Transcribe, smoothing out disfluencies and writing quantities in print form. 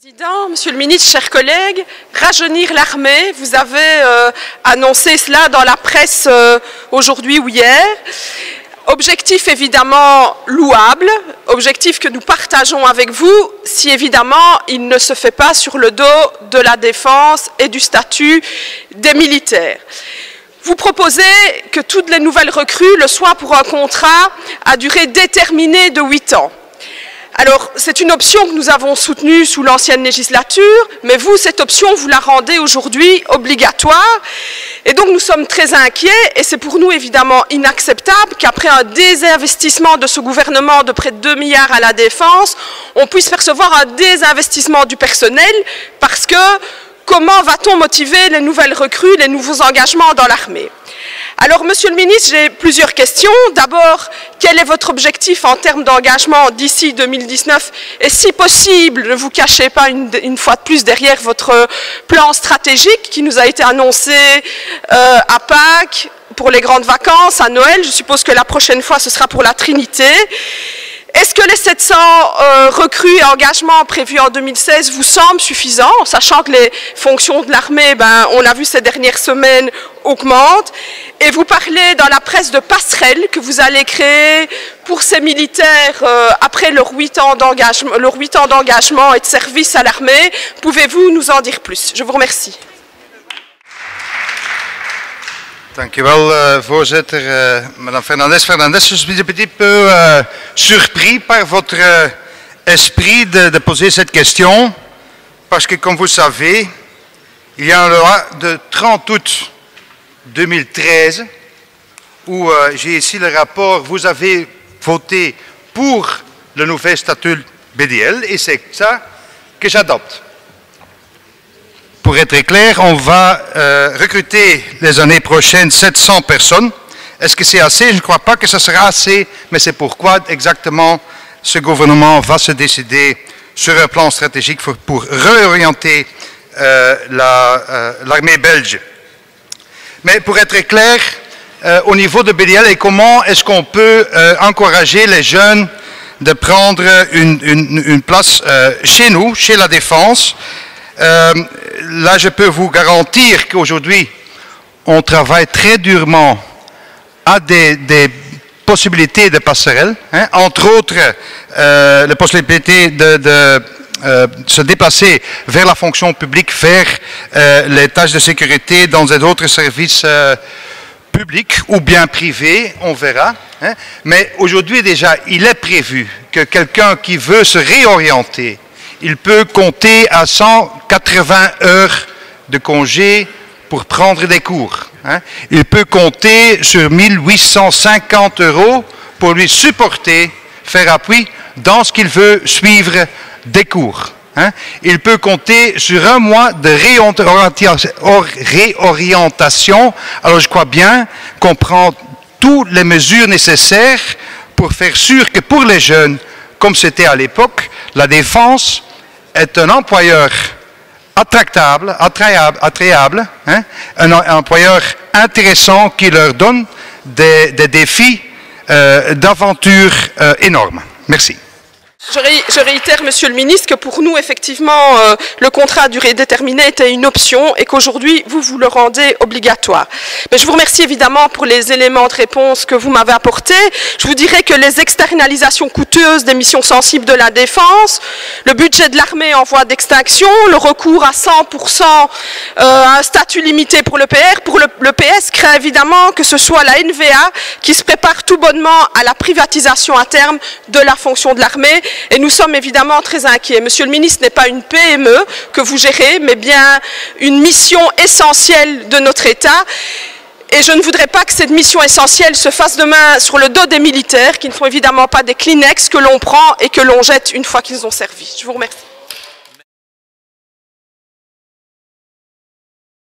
Président, Monsieur le Ministre, chers collègues, rajeunir l'armée, vous avez annoncé cela dans la presse aujourd'hui ou hier. Objectif évidemment louable, objectif que nous partageons avec vous, si évidemment il ne se fait pas sur le dos de la défense et du statut des militaires. Vous proposez que toutes les nouvelles recrues le soient pour un contrat à durée déterminée de 8 ans. Alors, c'est une option que nous avons soutenue sous l'ancienne législature, mais vous, cette option, vous la rendez aujourd'hui obligatoire. Et donc, nous sommes très inquiets, et c'est pour nous évidemment inacceptable qu'après un désinvestissement de ce gouvernement de près de 2 milliards à la défense, on puisse percevoir un désinvestissement du personnel, parce que comment va-t-on motiver les nouvelles recrues, les nouveaux engagements dans l'armée ? Alors, Monsieur le Ministre, j'ai plusieurs questions. D'abord, quel est votre objectif en termes d'engagement d'ici 2019? Et si possible, ne vous cachez pas une fois de plus derrière votre plan stratégique qui nous a été annoncé à Pâques, pour les grandes vacances, à Noël. Je suppose que la prochaine fois, ce sera pour la Trinité. Est-ce que les 700 recrues et engagements prévus en 2016 vous semblent suffisants, sachant que les fonctions de l'armée, on l'a vu ces dernières semaines, augmentent? Et vous parlez dans la presse de passerelles que vous allez créer pour ces militaires après leurs 8 ans d'engagement et de service à l'armée. Pouvez-vous nous en dire plus? Je vous remercie. Dank u wel, voorzitter. Madame Fernandez. Je suis un petit peu surpris par votre esprit de poser cette question, parce que, comme vous savez, il y a une loi de 30 août 2013 où j'ai ici le rapport. Vous avez voté pour le nouvel statut BDL et c'est ça que j'adopte. Pour être clair, on va recruter les années prochaines 700 personnes. Est-ce que c'est assez? Je ne crois pas que ce sera assez, mais c'est pourquoi exactement ce gouvernement va se décider sur un plan stratégique pour réorienter l'armée belge. Mais pour être clair, au niveau de BDL, et comment est-ce qu'on peut encourager les jeunes de prendre une place chez nous, chez la défense? Là, je peux vous garantir qu'aujourd'hui, on travaille très durement à des possibilités de passerelles, entre autres la possibilité de se déplacer vers la fonction publique, vers les tâches de sécurité dans d'autres services publics ou bien privés, on verra. Mais aujourd'hui déjà, il est prévu que quelqu'un qui veut se réorienter, il peut compter à 180 heures de congé pour prendre des cours. Il peut compter sur 1850 € pour lui supporter, faire appui dans ce qu'il veut suivre des cours. Il peut compter sur 1 mois de réorientation. Alors je crois bien qu'on prend toutes les mesures nécessaires pour faire sûr que pour les jeunes, comme c'était à l'époque, la défense est un employeur attrayable, un employeur intéressant qui leur donne des défis d'aventure énormes. Merci. Je réitère, Monsieur le Ministre, que pour nous, effectivement, le contrat à durée déterminée était une option et qu'aujourd'hui, vous le rendez obligatoire. Mais je vous remercie évidemment pour les éléments de réponse que vous m'avez apportés. Je vous dirais que les externalisations coûteuses des missions sensibles de la défense, le budget de l'armée en voie d'extinction, le recours à 100% à un statut limité pour le PR, pour le PS, craint évidemment que ce soit la NVA qui se prépare tout bonnement à la privatisation à terme de la fonction de l'armée. Et nous sommes évidemment très inquiets. Monsieur le ministre, ce n'est pas une PME que vous gérez, mais bien une mission essentielle de notre État. Et je ne voudrais pas que cette mission essentielle se fasse demain sur le dos des militaires, qui ne sont évidemment pas des Kleenex que l'on prend et que l'on jette une fois qu'ils ont servi. Je vous remercie.